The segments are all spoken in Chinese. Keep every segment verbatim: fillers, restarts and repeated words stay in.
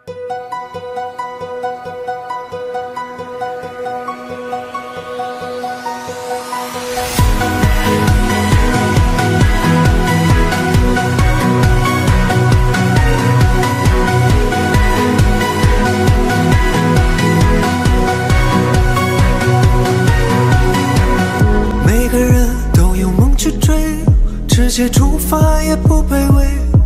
直接出发也不卑微，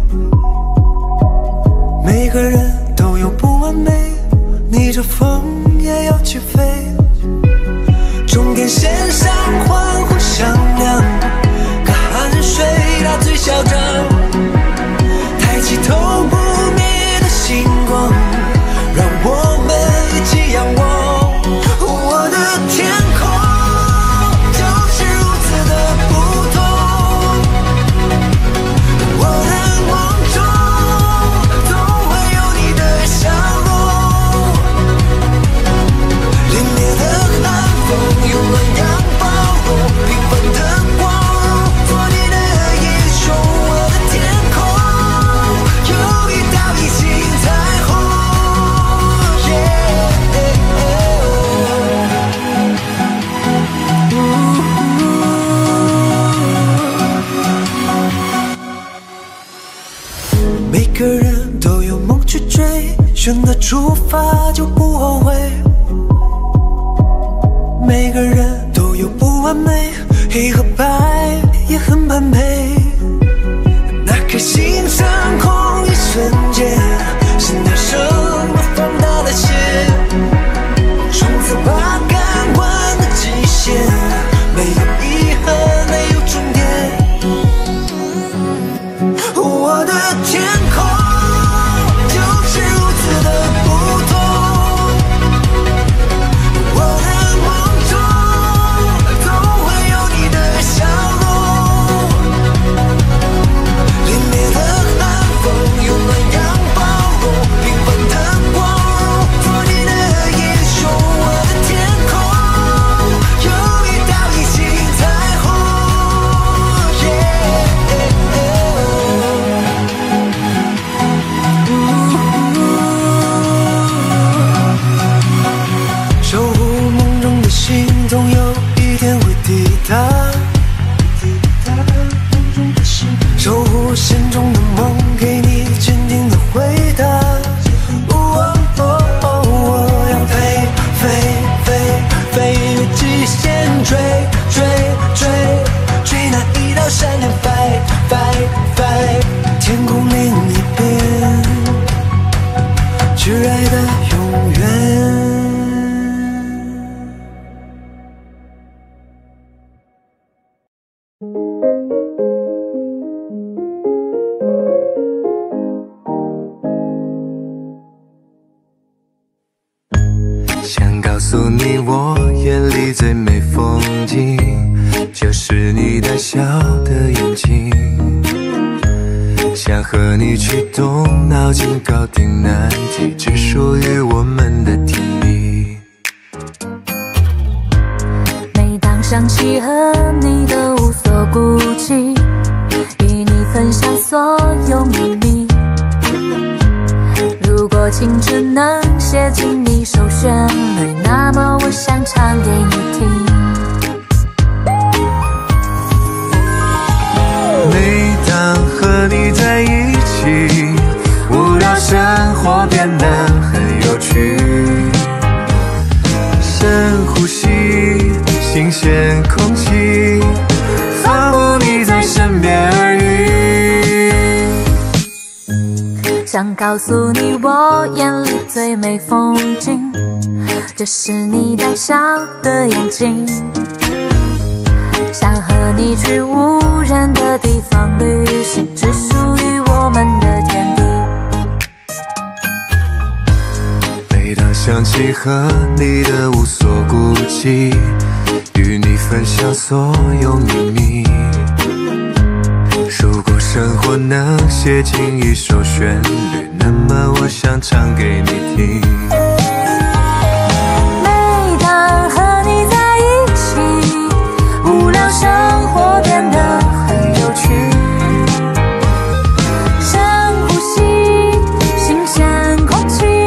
每个人都有不完美，逆着风也要起飞。终点线上欢呼响亮，看汗水它最嚣张，抬起头不灭的星光，让我们一起仰望。我的天空就是如此的不同，我的梦中总会有你的笑容，凛冽的寒风用暖阳包容，平凡的光做你的英雄。我的天空有一道隐形彩虹， yeah, uh, 每个人都有梦去追，选择出发就不后悔。每个人都有不完美，黑和白也很般配。那颗心掌控一瞬间，心跳声都放大了些，冲刺吧感官的极限，没有遗憾，没有终点。我的天空就是如此的不同，我的梦中总会有你的笑容，凛冽的寒风用暖阳包容，平凡的光做你的英雄。我的天空有一道隐形彩虹， yeah, 守护梦中的心，总有一天会抵达。守护心中的梦，给你坚定的回答。哦哦哦，我要飞飞飞飞越极限，追追追追那一道闪电，fight fight fight，天空另一边，挚爱的永远。想告诉你，我眼里最美风景，就是你带笑的眼睛。想和你去动脑筋，搞定难题，只属于我们的甜蜜。 每当想起和你的无所顾忌，与你分享所有秘密。如果青春能写进一首旋律，那么我想唱给你听。 每当和你在一起，无聊生活变得很有趣。深呼吸新鲜空气，仿佛你在身边耳语。 想告诉你，我眼里最美风景，就是你带笑的眼睛。想和你去无人的地方旅行，只属于我们的天地。 每当想起和你的无所顾忌，与你分享所有秘密。如果生活能写进一首旋律，那么我想唱给你听。 每当和你在一起，无聊生活变得很有趣。深呼吸新鲜空气，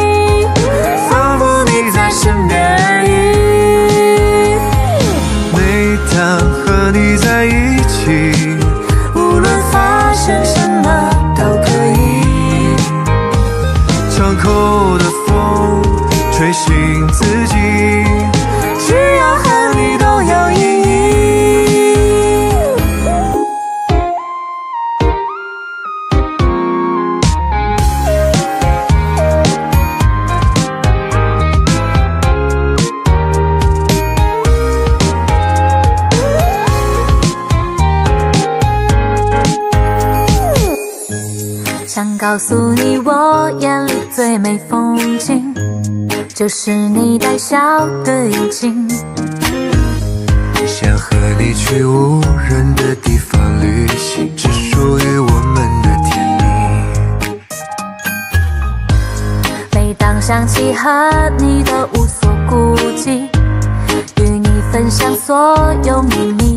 告诉你我眼里最美风景，就是你带笑的眼睛。 想和你去无人的地方旅行，只属于我们的甜蜜。 每当想起和你的无所顾忌，与你分享所有秘密。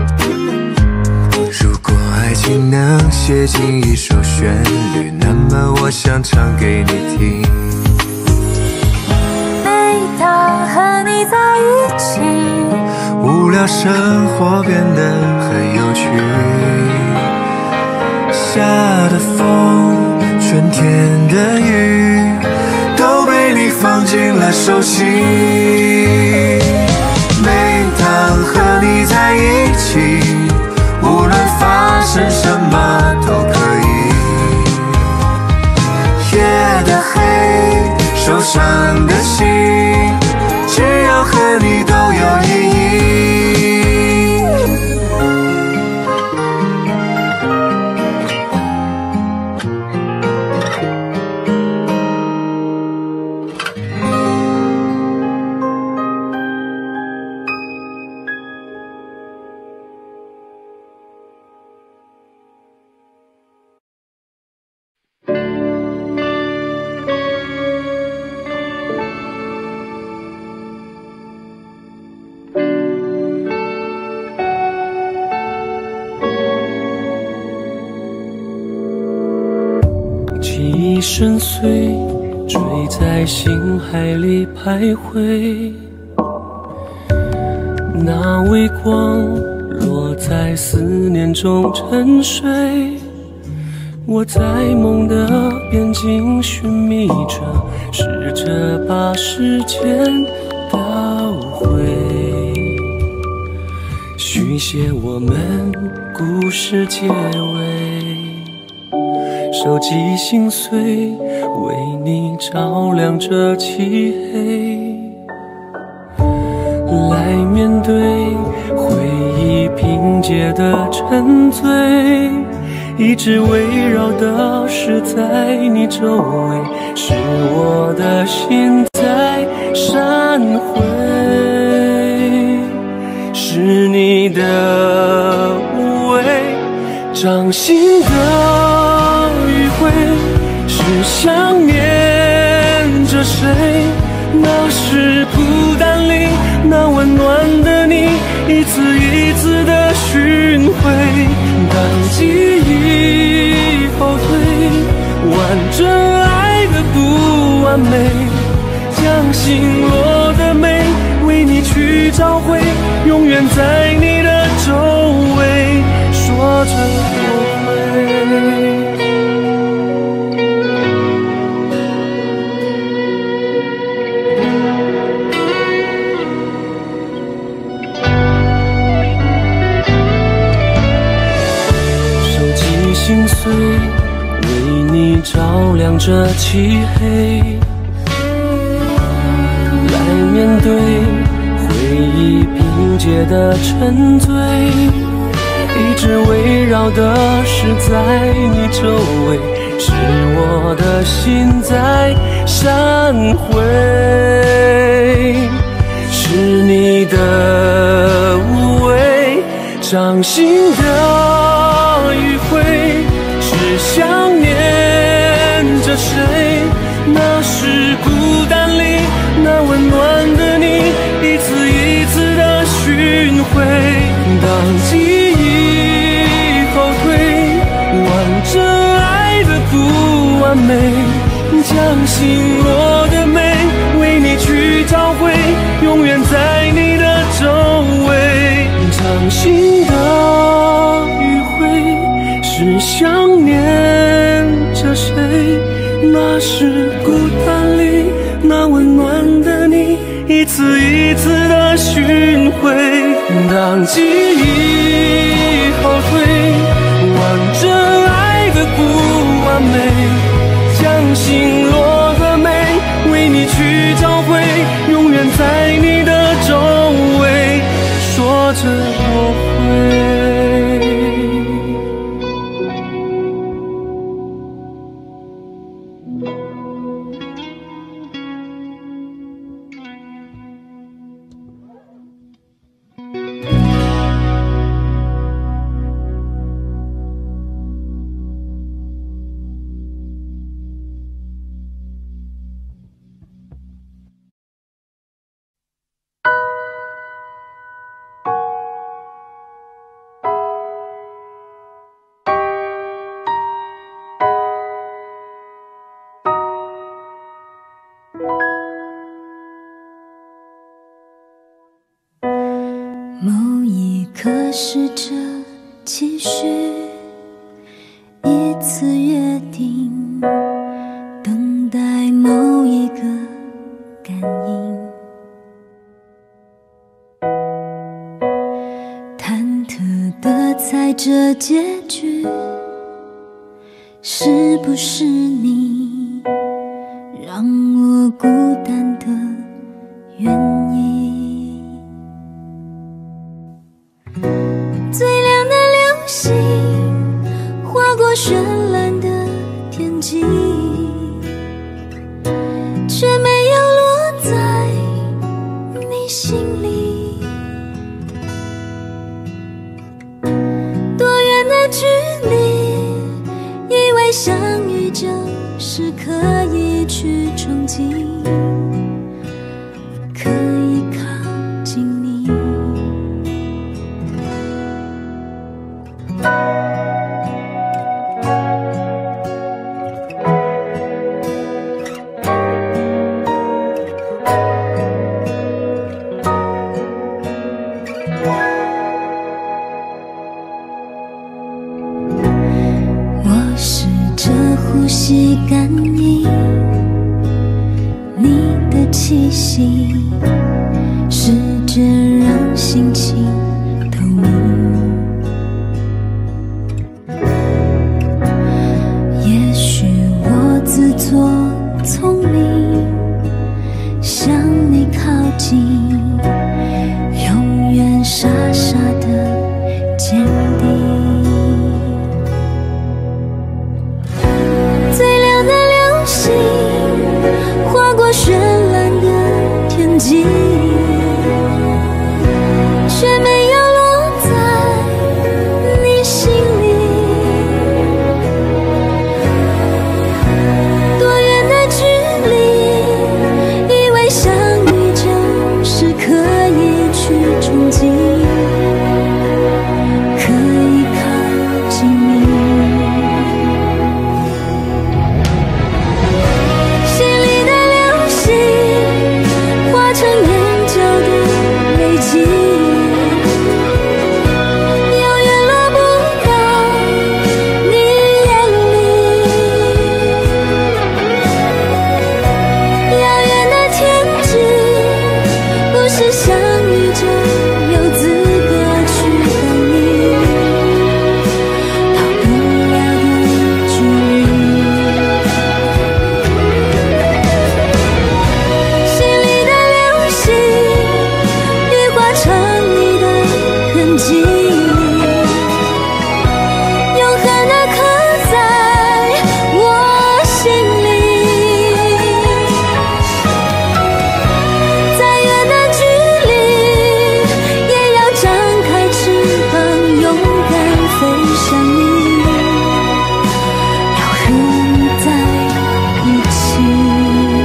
如果爱情能写进一首旋律，那么我想唱给你听。 每当和你在一起， 无聊生活变得很有趣。下的风，春天的雨，都被你放进了手心。每当和你在一起，无论发生什么都可以。夜的黑，受伤的心，只要和你都有意义。 记忆深邃，追在心海里徘徊。那微光落在思念中沉睡。我在梦的边境寻觅着，试着把时间倒回，续写我们故事结尾。手机心碎，为你照亮这漆黑。来面对回忆拼接的沉醉，一直围绕的是在你周围，是我的心在闪回，是你的无畏，掌心的余晖，是想念着谁？那是孤单里那温暖的你，一次一次的寻回。当记忆后退，完整爱的不完美，将心落的美为你去找回，永远在你的周围，说着我会。心碎，为你照亮这漆黑。来面对回忆拼接的沉醉，一直围绕的是在你周围，是我的心在闪回，是你的无畏，掌心的余晖，是想念着谁？那是孤单里那温暖的你，一次一次的寻回。当记忆后退，完整爱的不完美，将心落的美为你去找回，永远在你的周围。掌心的余晖，是想念着谁？那是孤单里那温暖的你，一次一次的寻回。当记忆后退，完整爱的不完美，将心落的美为你去找回，永远在你的周围，说着我会。 某一刻试着期许一次约定，等待某一个感应，忐忑地猜着结局是不是你让我孤单的原因。最亮的流星划过绚烂的天际，却没有落在你心里。多远的距离，以为相遇就是可以去憧憬，可以靠近你。我试着呼吸感应你的气息，试着让心情透明。也许我自作聪明，向你靠近，永远傻傻的坚定。最亮的流星划过绚烂的天际，却没有落在你心里。多远的距离，以为相遇就是可以去憧憬，可以靠近你。心里的流星化成眼角的泪迹，永远落不到你眼里。遥远的天际，不是相遇就有资格去等你，到不了的距离。心里的流星已画成你的痕迹，永恒地刻在我心里。再远的距离，也要张开翅膀，勇敢飞向你，要和你在一起。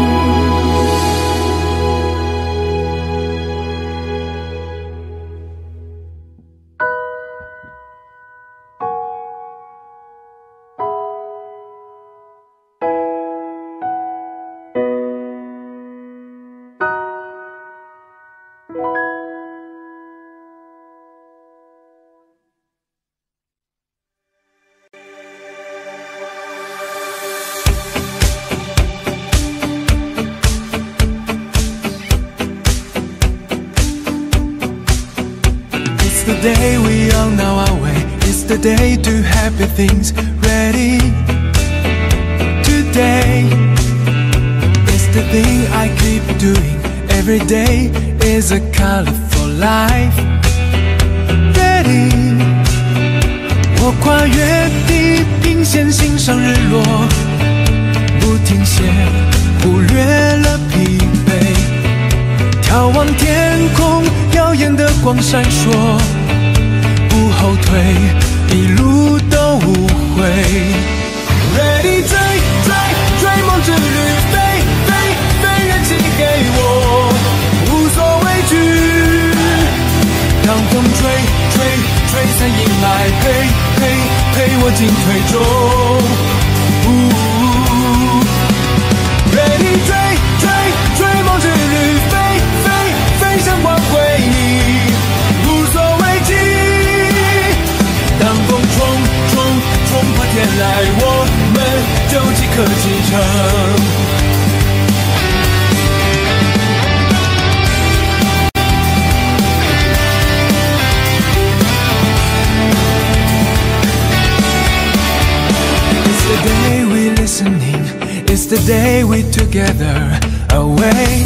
It's the day we all know our way. It's the day to happy things ready. Today is the thing I keep doing. Every day is a colorful life. Ready. 我跨越地平线，欣赏日落，不停歇，忽略了疲惫，眺望天空，耀眼的光闪烁，不后退，一路都无悔。Ready 追追追梦之旅，飞飞飞跃起给我，无所畏惧。当风吹吹吹散阴霾，陪陪陪我进退中。Ready 追追追梦之旅，飞飞飞向光辉你，无所 Yesterday we together away.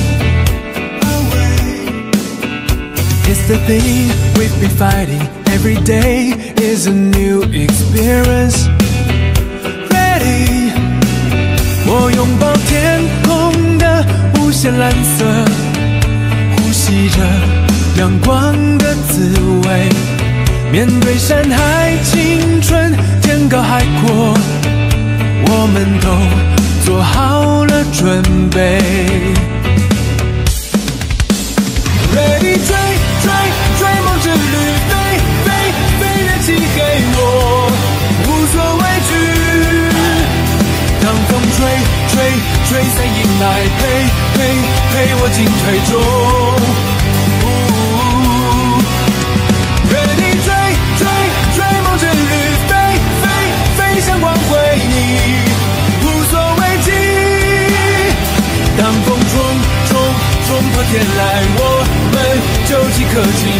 It's the thing we've been fighting. Every day is a new experience. Ready， 我拥抱天空的无限蓝色，呼吸着阳光的滋味。面对山海青春，天高海阔，我们都做好了准备。Ready， 追追追梦之旅，飞飞飞跃起给我，无所畏惧。当风吹吹吹散迎来，陪陪陪我进退中。Ready， 追追追梦之旅，飞飞飞向光辉你，无所畏惧。当风冲冲冲破天来，我们就即刻启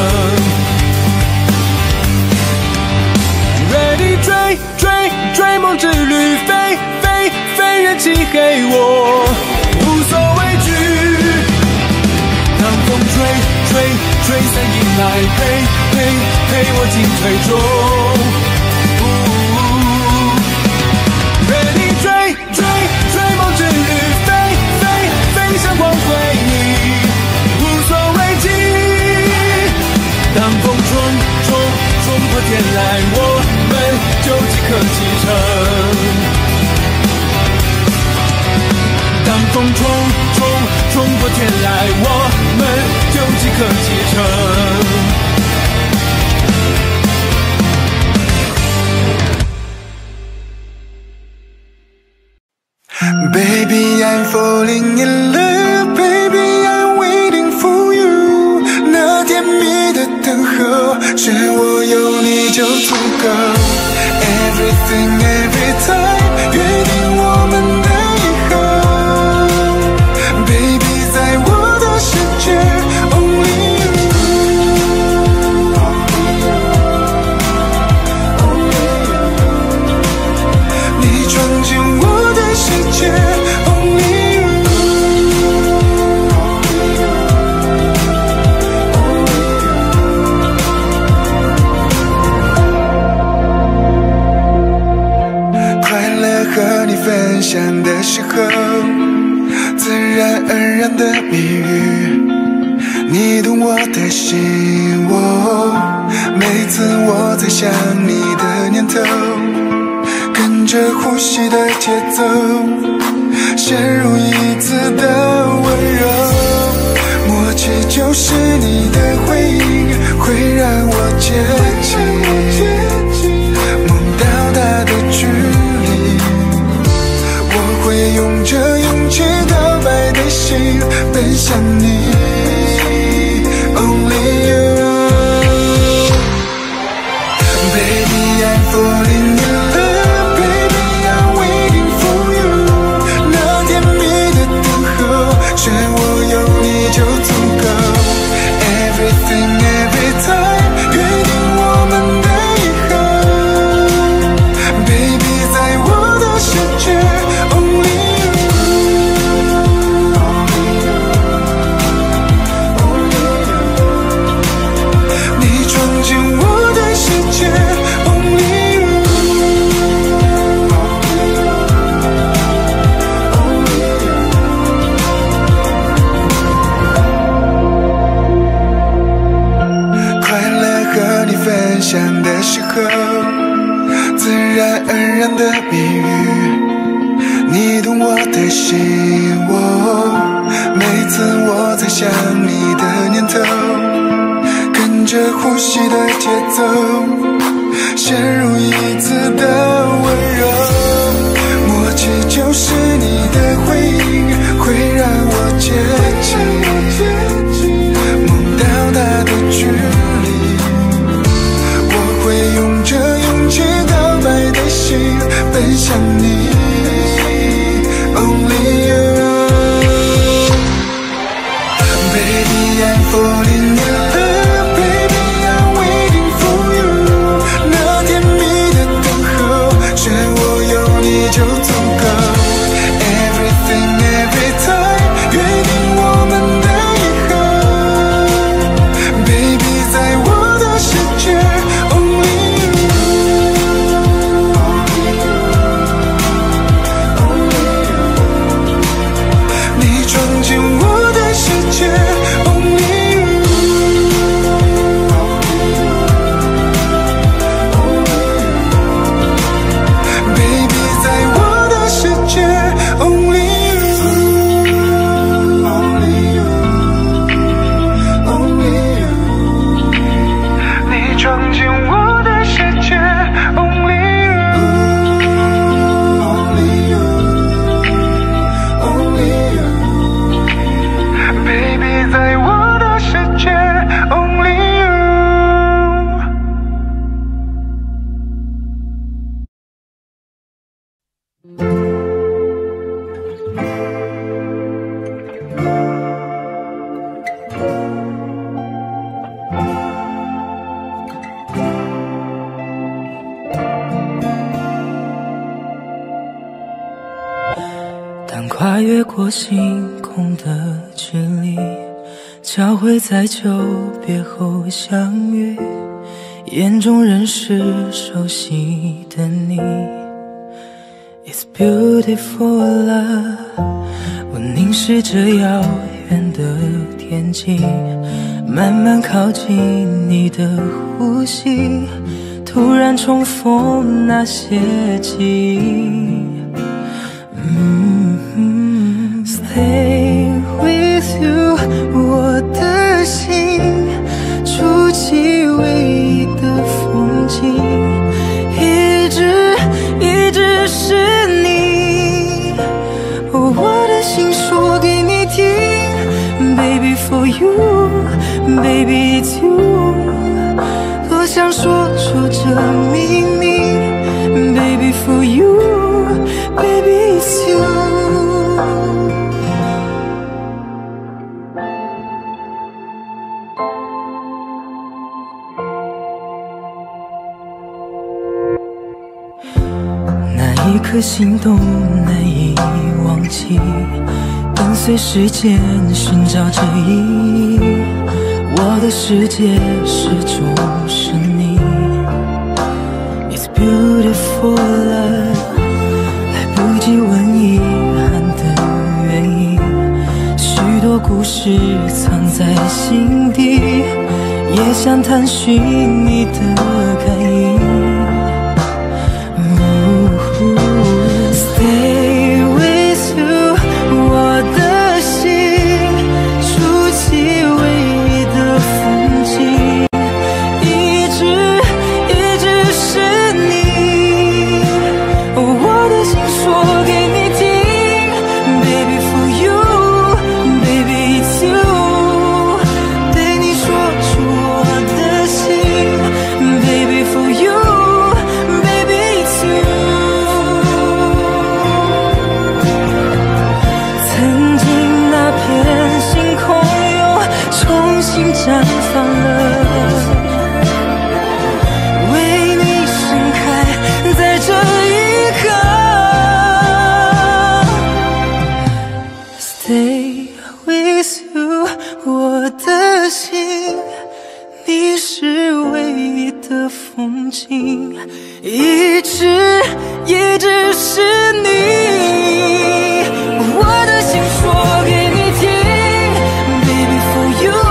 程。Ready， 追追追梦之旅，飞飞飞跃起给我，无所畏惧。当风吹吹吹散迎来，陪陪陪我进退中。Ready， 追追追梦之旅，飞飞飞向光辉你，无所畏惧。当风冲冲冲破天来，我们就即刻启程。当风冲冲冲破天来，我们就即刻启程。Baby, I'm falling in love. Baby, I'm waiting for you. 那甜蜜的等候，是我有你就足够。Everything, every time， 约定我们的。分享的时候，自然而然的蜜语，你懂我的心窝。每次我在想你的念头，跟着呼吸的节奏，陷入一次的温柔。默契就是你的回应，会让我接近梦到达的距离。会用着勇气告白的心奔向你 Only you Baby I'm falling in love Baby I'm waiting for you 那甜蜜的等候是我有你就足够 Everything every time 约定我们的以后 Baby 在我的世界想的时候，自然而然的蜜语，你懂我的心窝。每次我在想你的念头，跟着呼吸的节奏，陷入一次的温柔。默契就是你的回应，会让我接近梦到达的距离。会用着勇气告白的心奔向你 Only you Baby I'm falling in love Baby I'm waiting for you 那甜蜜的等候是我有跨越过星空的距离，交汇在久别后相遇，眼中仍是熟悉的你。 It's beautiful love。 我凝视着遥远的天际，慢慢靠近你的呼吸，突然重逢那些记忆。嗯 Stay with you， 我的心，触及唯一的风景，一直一直是你。哦，我的心说给你听 ，Baby for you，Baby it's you。多想说出这秘密 ，Baby for you，Baby it's you。 那一颗心动难以忘记，跟随时间寻找着意义。我的世界始终是你。It's beautiful love， 来不及问遗憾的原因，许多故事藏在心底，也想探寻你的感应。Stay with you， 我的心，触及唯一的风景，一直一直是你。我的心说给你听 ，Baby for you，Baby it's you， 对你说出我的心 ，Baby for you，Baby it's you。 绽放了，为你盛开在这一刻。Stay with you， 我的心，你是唯一的风景，一直一直是你。我的心说给你听 ，Baby for you。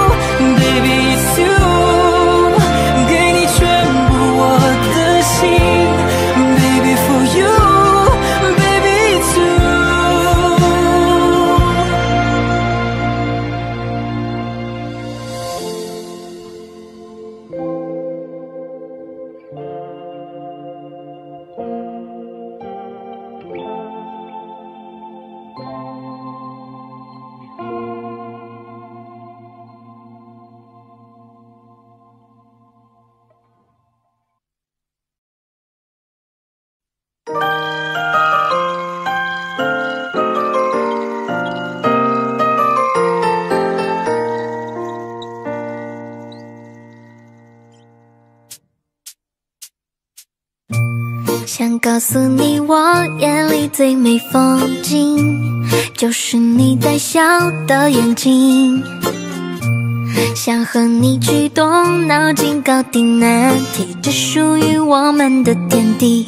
想告诉你，我眼里最美风景，就是你带笑的眼睛。想和你去动脑筋，搞定难题，只属于我们的天地。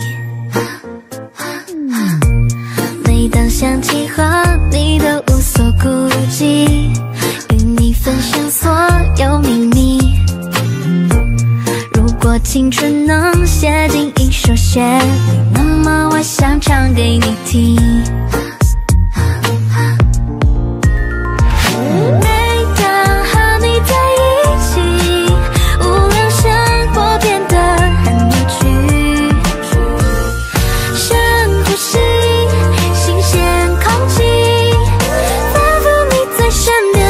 每当想起和你的无所顾忌，与你分享所有秘密。如果青春能写进一首旋律，那么我想唱给你听。每当和你在一起，无论生活变得很有趣，深呼吸新鲜空气，仿佛你在身边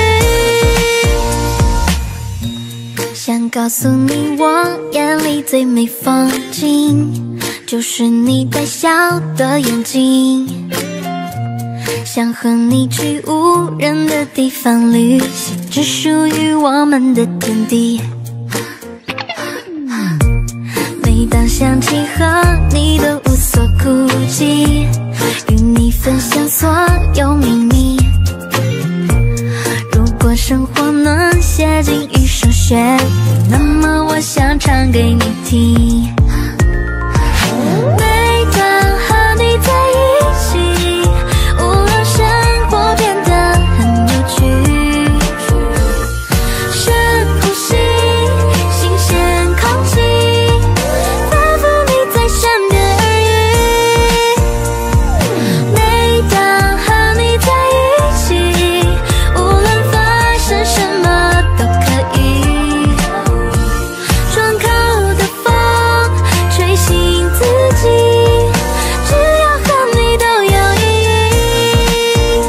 耳语。想告诉你，我眼里最美风景，就是你带笑的眼睛。想和你去无人的地方旅行，只属于我们的天地。每当想起和你的无所顾忌，与你你分享所有秘密。如果生活能写进一首旋律，那么我想唱给你听。每当和你在一起，无论生活变得很有趣，深呼吸新鲜空气，仿佛你在身边耳语。每当和你在一起，无论发生什么都可以。窗口的风吹醒自己，只要和你都有意义。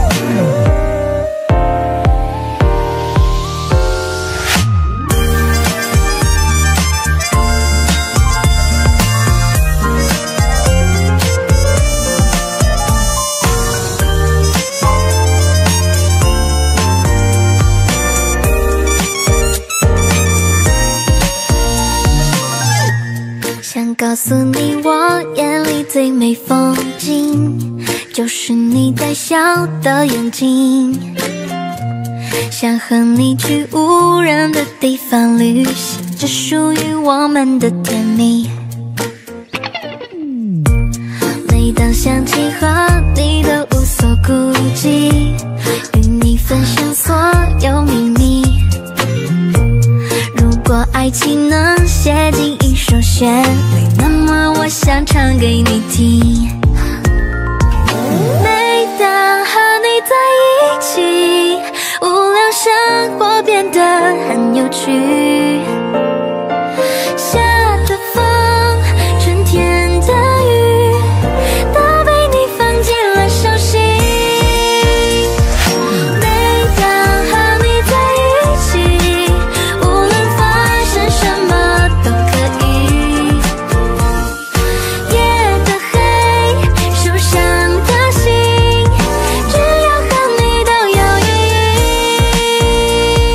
想告诉你，我眼里最美风景，就是你带笑的眼睛。想和你去无人的地方旅行，这属于我们的甜蜜。每当想起和你的无所顾忌，与你分享所有秘密。如果爱情能写进一首旋律，那么我想唱给你听。每当和你在一起，无论生活变得很有趣，夏的风，春天的雨，都被你放进了手心。每当和你在一起，无论发生什么都可以。夜的黑，受伤的心，只要和你都有意义。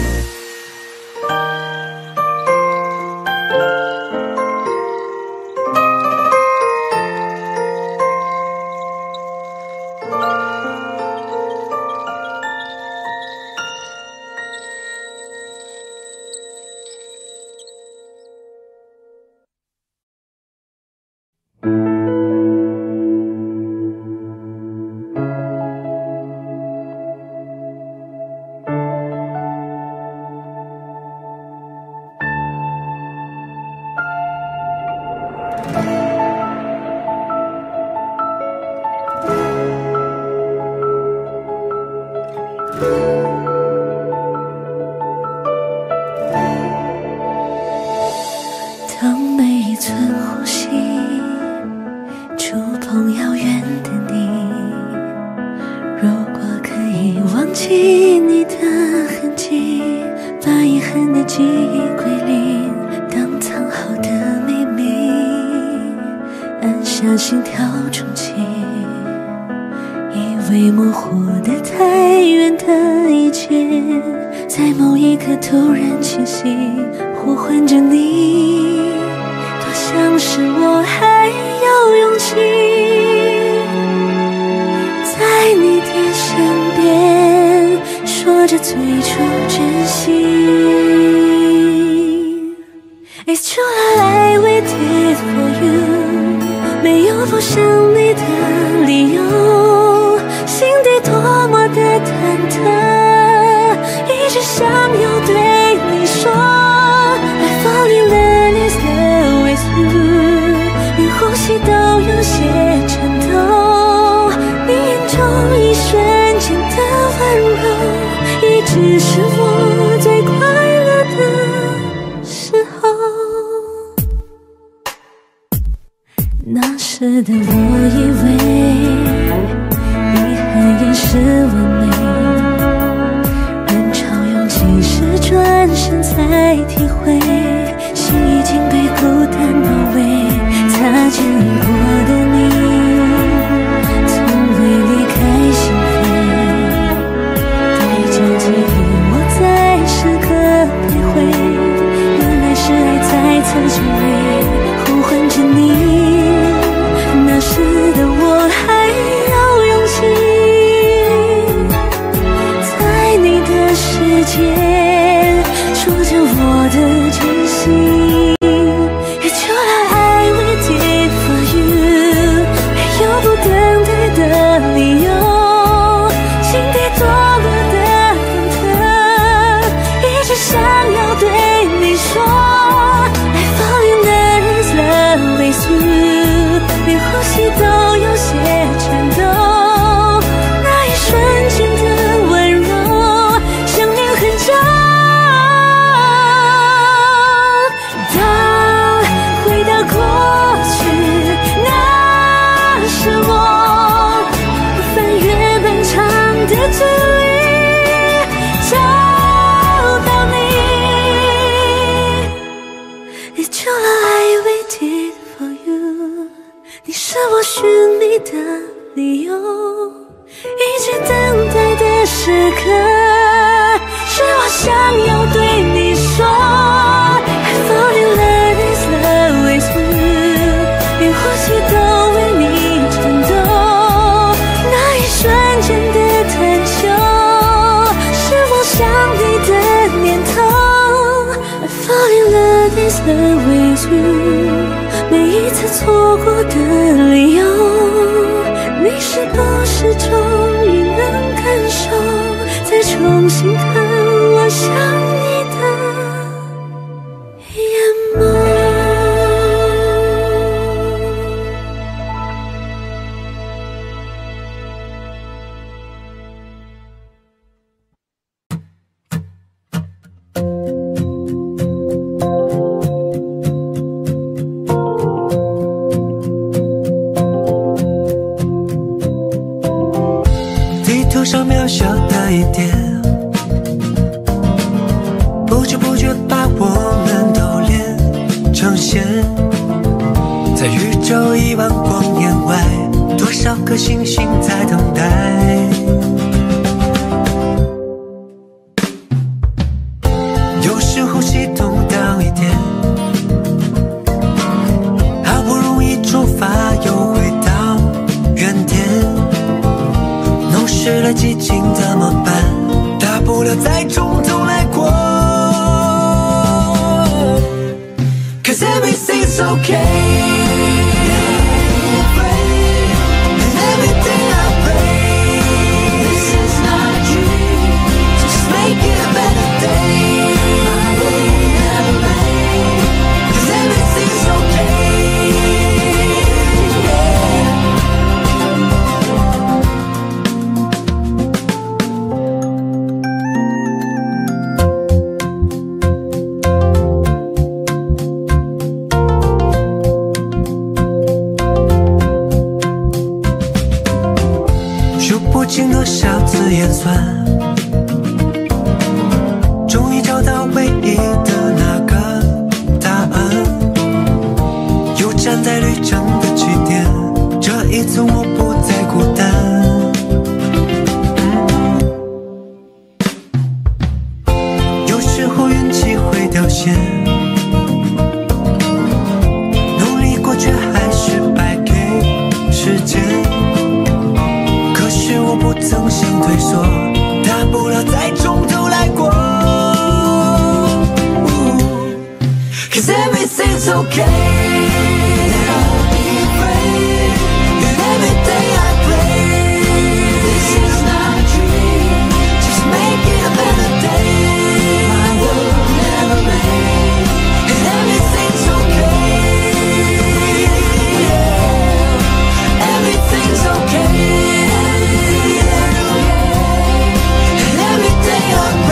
当每一寸呼吸触碰遥远的你，如果可以忘记你的痕迹，把遗憾的记忆归零，当藏好的秘密，按下心跳重启，以为模糊的太远的一切，在某一刻突然清晰，呼唤着你，多像是我还有勇气，在你的身边说着最初真心。It's true I waited for you， 没有不想你的理由，心底多么的忐忑，一直想要对你说 I fall in love is love with you， 连呼吸都有些颤抖，你眼中一瞬间的温柔，一直是我最快乐的时候。那时的我以为遗憾也是完美，人潮拥挤时转身才体会，心已经被孤单包围，擦肩而过的你从未离开心扉，带着记忆我在时刻徘徊，原来是爱在曾经里呼唤着你，那是间，说着我的真心。除了爱 we did for you， 没有不等待的理由，心底多么的忐忑，一直想要对你说 I fall in love is love with you， 连呼吸都有些颤抖，那一瞬间的温柔想念很久。当回到过去，那是我翻越漫长的距离找到你。除了爱 we did for you， 你是我寻你的理由，一直等待的时刻，是我想要对你说 I fall in love is love with you， 连呼吸都为你颤抖，那一瞬间的探求，是我想你的念头 I fall in love is love with you， 每一次错过的理由，你是不是终于能感受，再重新看我想你的眼眸。 地图上渺小的一点，不知不觉把我们都连成线。在宇宙亿万光年外，多少颗星星在等待。有时候系统当一点，好不容易出发又回到原点。弄湿了激情怎么办？大不了再从头来过。Cause everything's okay。不清多少次演算，终于找到唯一的那个答案。又站在旅程的起点，这一次我不再孤单。有时候运气会掉线，努力过却还是败给时间。我不曾想退缩，大不了再从头来过。Cause everything's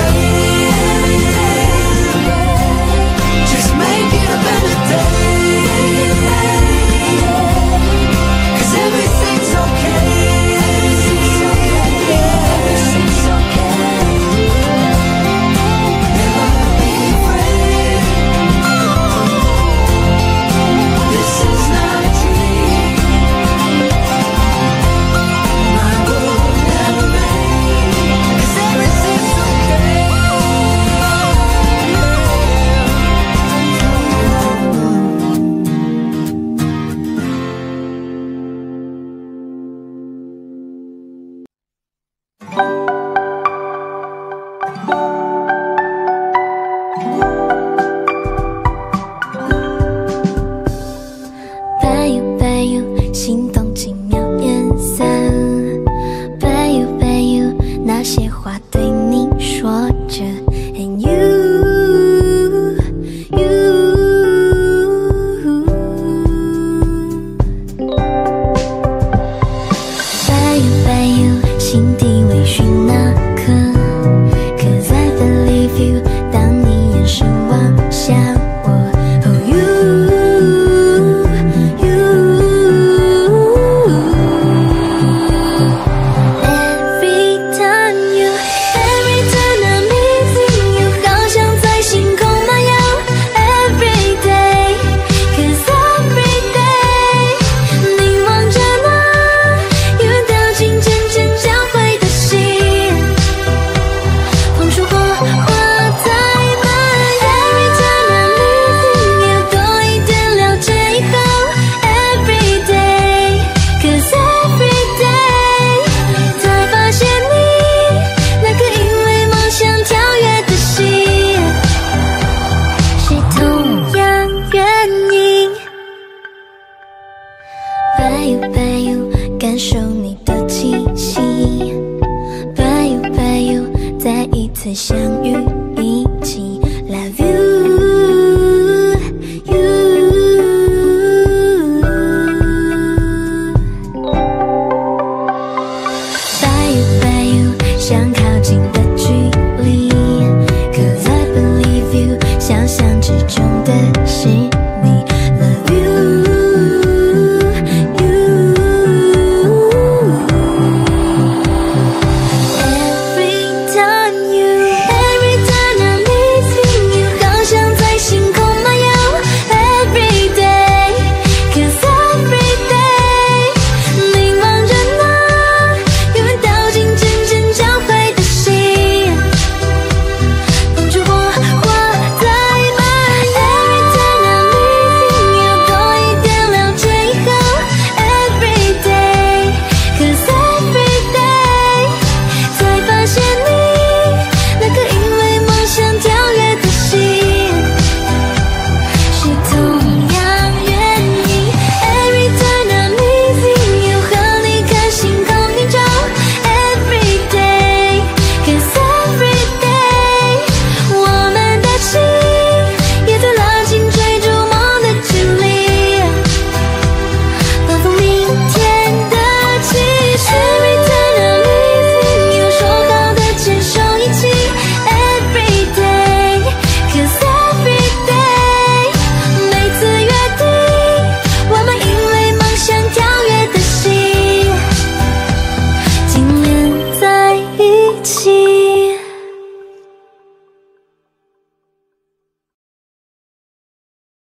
okay。Just make it a better day. 心底微醺那刻 Cause I believe you 当你眼神望向我 Oh you you Every time you Every time I'm missing you 好像在星空漫游 Every day Cause every day 凝望着那遇到尽渐渐交汇的心碰出火花在蔓延 Every time I'm missing you 多一点了解以后 Every day Cause every day 才发现你那颗因为梦想跳跃的心是同样原因 By you by you 感受你的气息 By you by you 再一次相遇一起 Love you you By you by you 想